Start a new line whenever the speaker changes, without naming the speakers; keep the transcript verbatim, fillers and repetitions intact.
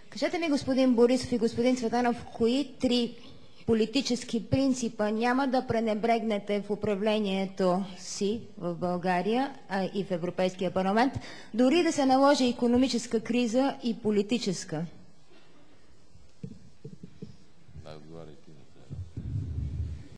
Кажете ми, господин Борисов и господин Цветанов, кои три политически принципа няма да пренебрегнете в управлението си в България, а и в Европейския парламент, дори да се наложи икономическа криза и политическа?